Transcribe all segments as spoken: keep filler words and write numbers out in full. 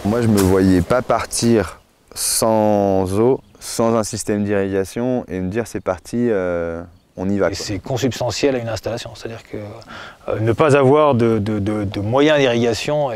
Moi, je me voyais pas partir sans eau, sans un système d'irrigation et me dire c'est parti, euh, on y va. C'est consubstantiel à une installation, c'est-à-dire que euh, ne pas avoir de, de, de, de moyens d'irrigation,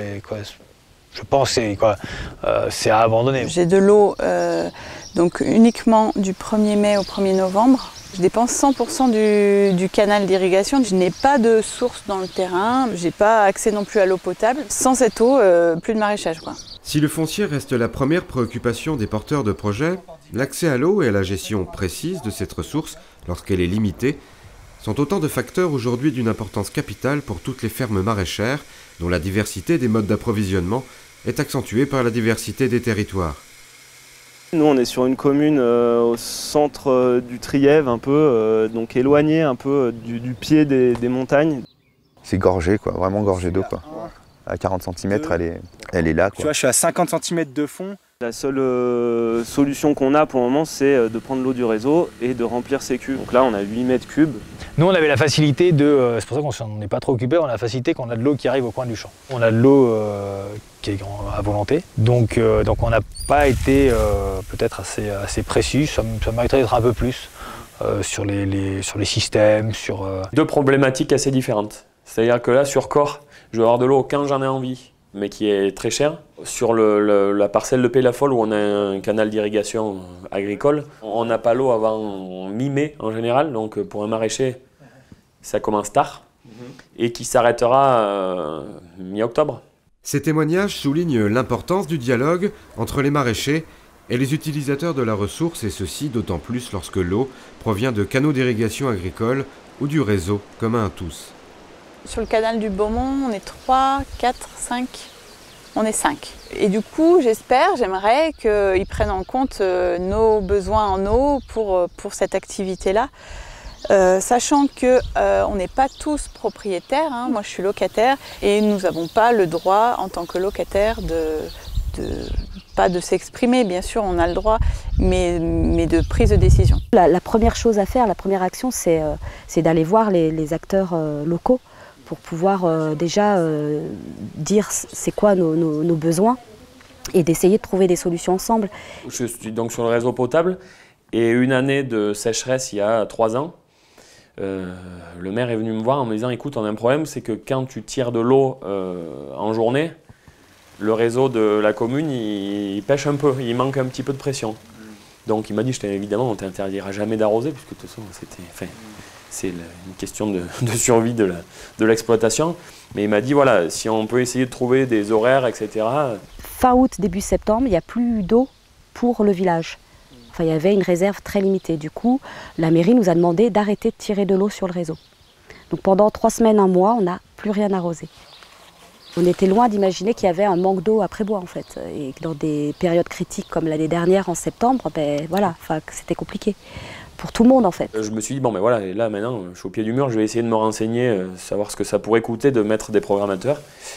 je pense que euh, c'est à abandonner. J'ai de l'eau euh, donc uniquement du premier mai au premier novembre. Je dépense cent pour cent du, du canal d'irrigation. Je n'ai pas de source dans le terrain, je n'ai pas accès non plus à l'eau potable. Sans cette eau, euh, plus de maraîchage, quoi. Si le foncier reste la première préoccupation des porteurs de projets, l'accès à l'eau et à la gestion précise de cette ressource, lorsqu'elle est limitée, sont autant de facteurs aujourd'hui d'une importance capitale pour toutes les fermes maraîchères, dont la diversité des modes d'approvisionnement est accentuée par la diversité des territoires. Nous, on est sur une commune euh, au centre euh, du Trièves, un peu, euh, donc éloignée un peu euh, du, du pied des, des montagnes. C'est gorgé, quoi, vraiment gorgé d'eau, quoi. À quarante centimètres, elle est, elle est là, quoi. Tu vois, je suis à cinquante centimètres de fond. La seule euh, solution qu'on a pour le moment, c'est de prendre l'eau du réseau et de remplir ses cuves. Donc là, on a huit mètres cubes. Nous, on avait la facilité de, euh, c'est pour ça qu'on s'en est pas trop occupé, on a la facilité qu'on a de l'eau qui arrive au coin du champ. On a de l'eau euh, qui est à volonté, donc, euh, donc on n'a pas été euh, peut-être assez, assez précis, ça, ça mériterait d'être un peu plus euh, sur, les, les, sur les systèmes, sur... Euh... Deux problématiques assez différentes. C'est-à-dire que là, sur Corps, je vais avoir de l'eau quand j'en ai envie, mais qui est très cher. Sur le, le, la parcelle de Pays-la-Folle, où on a un canal d'irrigation agricole, on n'a pas l'eau avant mi-mai en général, donc pour un maraîcher, ça commence tard, et qui s'arrêtera euh, mi-octobre. Ces témoignages soulignent l'importance du dialogue entre les maraîchers et les utilisateurs de la ressource, et ceci d'autant plus lorsque l'eau provient de canaux d'irrigation agricole ou du réseau commun à tous. Sur le canal du Beaumont, on est trois, quatre, cinq, on est cinq. Et du coup, j'espère, j'aimerais qu'ils prennent en compte euh, nos besoins en eau pour, euh, pour cette activité-là. Euh, sachant qu'on euh, n'est pas tous propriétaires, hein. Moi je suis locataire et nous n'avons pas le droit en tant que locataire de, de pas de s'exprimer, bien sûr on a le droit, mais, mais de prise de décision. La, la première chose à faire, la première action, c'est euh, d'aller voir les, les acteurs euh, locaux pour pouvoir euh, déjà euh, dire c'est quoi nos, nos, nos besoins et d'essayer de trouver des solutions ensemble. Je suis donc sur le réseau potable et une année de sécheresse il y a trois ans, euh, le maire est venu me voir en me disant écoute, on a un problème, c'est que quand tu tires de l'eau euh, en journée, le réseau de la commune il, il pêche un peu, il manque un petit peu de pression. Donc il m'a dit évidemment on t'interdira jamais d'arroser puisque de toute façon c'était... Enfin, c'est une question de, de survie de l'exploitation. Mais il m'a dit, voilà, si on peut essayer de trouver des horaires, et cetera. Fin août, début septembre, il n'y a plus d'eau pour le village. Enfin, il y avait une réserve très limitée. Du coup, la mairie nous a demandé d'arrêter de tirer de l'eau sur le réseau. Donc pendant trois semaines, un mois, on n'a plus rien arrosé. On était loin d'imaginer qu'il y avait un manque d'eau à Prébois, en fait. Et que dans des périodes critiques comme l'année dernière, en septembre, ben voilà, enfin, c'était compliqué. Pour tout le monde en fait. Je me suis dit, bon ben voilà, là maintenant je suis au pied du mur, je vais essayer de me renseigner, euh, savoir ce que ça pourrait coûter de mettre des programmateurs.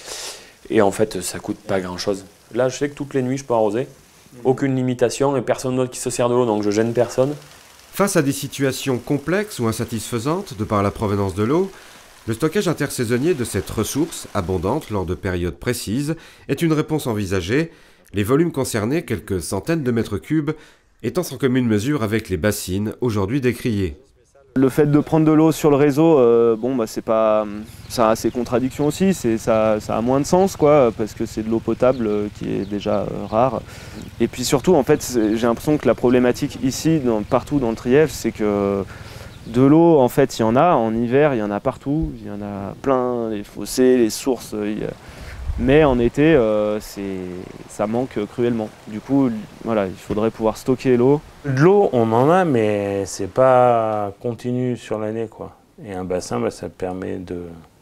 Et en fait, ça coûte pas grand chose. Là, je sais que toutes les nuits je peux arroser, aucune limitation et personne d'autre qui se sert de l'eau, donc je gêne personne. Face à des situations complexes ou insatisfaisantes de par la provenance de l'eau, le stockage intersaisonnier de cette ressource, abondante lors de périodes précises, est une réponse envisagée. Les volumes concernés, quelques centaines de mètres cubes, étant sans commune mesure avec les bassines aujourd'hui décriées. Le fait de prendre de l'eau sur le réseau, euh, bon, bah, c'est pas, ça a ses contradictions aussi, ça, ça a moins de sens quoi, parce que c'est de l'eau potable euh, qui est déjà euh, rare. Et puis surtout, en fait, j'ai l'impression que la problématique ici, dans, partout dans le Trièves, c'est que de l'eau, en fait, il y en a, en hiver, il y en a partout, il y en a plein, les fossés, les sources, il y a... Mais en été, euh, ça manque cruellement. Du coup, voilà, il faudrait pouvoir stocker l'eau. De l'eau, on en a, mais c'est pas continu sur l'année, quoi. Et un bassin, bah, ça permet de,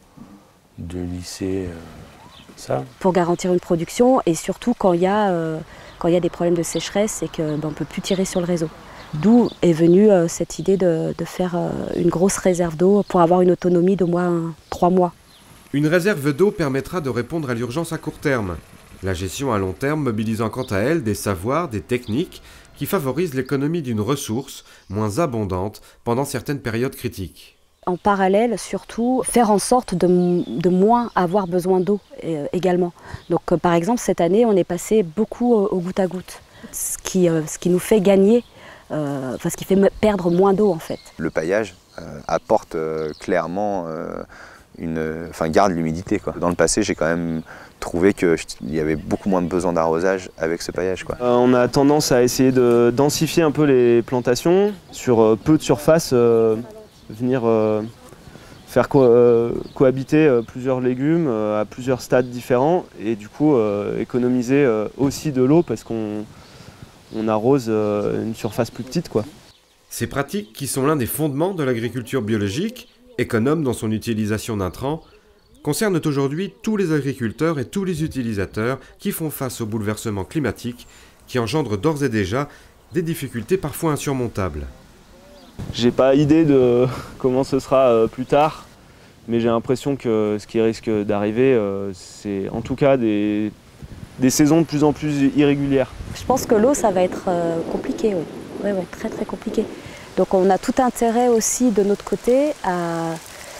de lisser euh, ça. Pour garantir une production, et surtout quand il y a, euh, quand il y a des problèmes de sécheresse, c'est qu'on bah, ne peut plus tirer sur le réseau. D'où est venue euh, cette idée de, de faire euh, une grosse réserve d'eau pour avoir une autonomie d'au moins trois mois. Une réserve d'eau permettra de répondre à l'urgence à court terme. La gestion à long terme mobilisant quant à elle des savoirs, des techniques qui favorisent l'économie d'une ressource moins abondante pendant certaines périodes critiques. en parallèle, surtout, faire en sorte de, de moins avoir besoin d'eau euh, également. Donc, euh, par exemple, cette année, on est passé beaucoup au, au goutte à goutte, ce qui, euh, ce qui nous fait gagner, euh, enfin, ce qui fait perdre moins d'eau, en fait. Le paillage euh, apporte euh, clairement, euh, une, enfin, garde l'humidité, quoi. Dans le passé, j'ai quand même trouvé qu'il y avait beaucoup moins de besoin d'arrosage avec ce paillage, quoi. Euh, on a tendance à essayer de densifier un peu les plantations sur euh, peu de surface, euh, venir euh, faire co euh, cohabiter euh, plusieurs légumes euh, à plusieurs stades différents et du coup euh, économiser euh, aussi de l'eau parce qu'on on arrose euh, une surface plus petite, quoi. Ces pratiques, qui sont l'un des fondements de l'agriculture biologique, économe dans son utilisation d'intrants, concernent aujourd'hui tous les agriculteurs et tous les utilisateurs qui font face au bouleversement climatique qui engendre d'ores et déjà des difficultés parfois insurmontables. J'ai pas idée de comment ce sera euh, plus tard, mais j'ai l'impression que ce qui risque d'arriver, euh, c'est en tout cas des, des saisons de plus en plus irrégulières. Je pense que l'eau, ça va être euh, compliqué, oui. Oui, oui, très très compliqué. Donc on a tout intérêt aussi de notre côté à...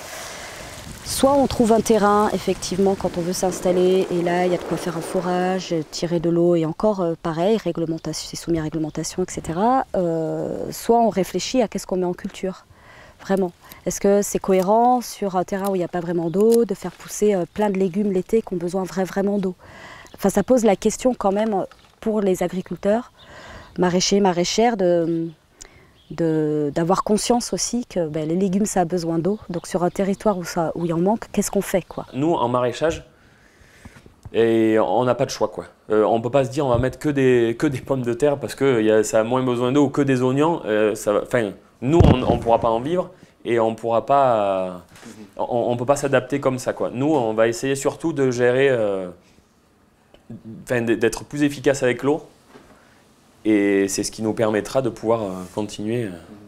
Soit on trouve un terrain, effectivement, quand on veut s'installer, et là, il y a de quoi faire un forage, tirer de l'eau, et encore, euh, pareil, réglementation, c'est soumis à réglementation, et cetera. Euh, soit on réfléchit à qu'est-ce qu'on met en culture, vraiment. Est-ce que c'est cohérent sur un terrain où il n'y a pas vraiment d'eau, de faire pousser euh, plein de légumes l'été qui ont besoin vrai, vraiment d'eau? Enfin, ça pose la question quand même pour les agriculteurs, maraîchers, maraîchères, de... d'avoir conscience aussi que ben, les légumes, ça a besoin d'eau. Donc sur un territoire où, ça, où il en manque, qu'est-ce qu'on fait, quoi? Nous, en maraîchage, et on n'a pas de choix, quoi. Euh, on ne peut pas se dire on va mettre que des, que des pommes de terre parce que y a, ça a moins besoin d'eau, ou que des oignons. Euh, ça, nous, on ne pourra pas en vivre et on pourra pas, on ne peut pas s'adapter comme ça, quoi. Nous, on va essayer surtout de gérer, euh, d'être plus efficace avec l'eau. Et c'est ce qui nous permettra de pouvoir continuer